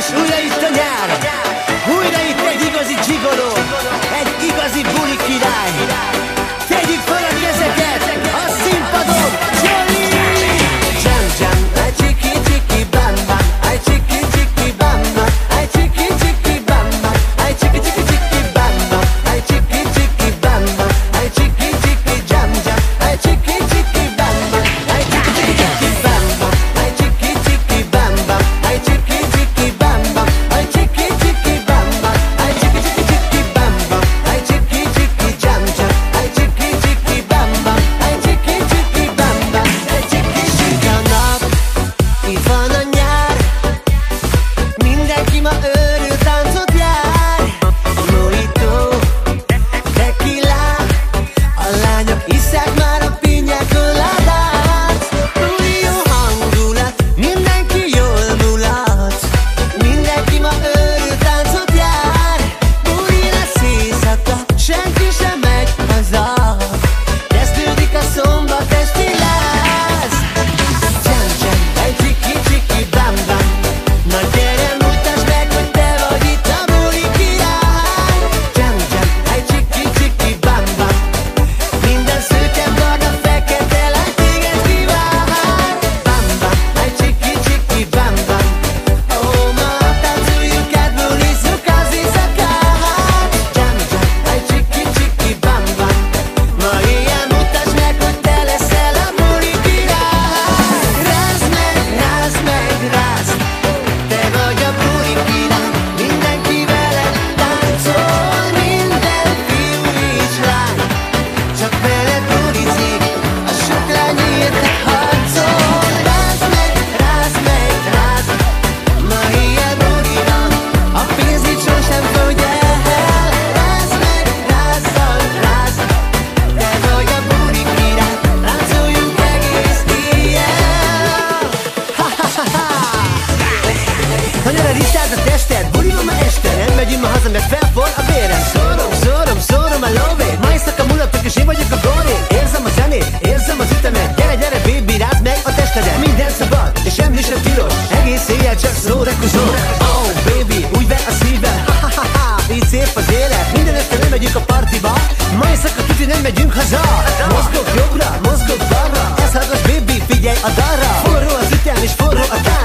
és újra itt a nyár. Újra itt egy igazi gigoló, egy igazi buli király. Tegyük fel a kezeket a színpadon, Jolly! Jam jam, ay chiki chiki bam bam, ay chiki chiki bam bam, ay chiki chiki bam bam, ay chiki chiki chiki bam bam, ay chiki chiki bam bam, ay chiki chiki jam jam, ay chiki chiki bam bam, ay chiki chiki bam bam, ay chiki chiki bam bam, ay chiki chiki bam bam, ay chiki chiki bam bam, ay chiki chiki bam bam, ay chiki chiki jam jam, ay chiki chiki bam bam, ay chiki chiki bam bam, ay chiki chiki a nap. Itt van a nyár, mindenki ma őrül táncot jár. Mojito, tequila, a lányok isszák már a piña coládát. Új jó hangulat, mindenki jól mulat, mindenki ma őrül táncot jár. Buli lesz éjszaka, senki sem megy haza, kezdődik a szombat esti láz. Jam jam, egy csiki csiki bam bam, na gyere mutasd meg, hogy te vagy itt a buli király. Jam jam, egy csiki csiki bam bam, minden szőke barna fekete lány téged kivár. Bam bam, egy csiki csiki bam bam, ó ma táncoljuk át, bulizzuk az éjszakát. Jam jam, egy csiki csiki bam bam, ma éjjel mutasd meg, hogy te leszel a buli király. Rázd meg, rázd meg, rázd, te vagy a buli király, mindenki veled táncol, minden fiú és lány, csak veled bulizik, a sok lány érted harcol. Rázd meg, rázd meg, rázd, ma éjjel buli van, a pénz itt sosem fogy el. Rázd meg, rázzal, rázd, te vagy a buli király, láncoljunk egész éjjel. Ha gyere, rizsáld a tested, buli van ma este, nem megyünk ma haza, mert felforr a vérem. Szórom a lóvét, ma éjszaka mulatok és én vagyok a górét. Érzem a zenét, érzem az ütemet, gyere, gyere, baby, rázd meg a testedet. Minden szabad, és semmi sem tilos, egész éjjel csak szórakozol. Oh, baby, úgy ver a szívem, így szép az élet, minden este nem megyünk a partiba, ma éjszaka tuti nem megyünk haza. Mozgok jobbra, mozgok balra, ezt hallgass, baby, figyelj a dalra. Forró az ütem és forró a tánc,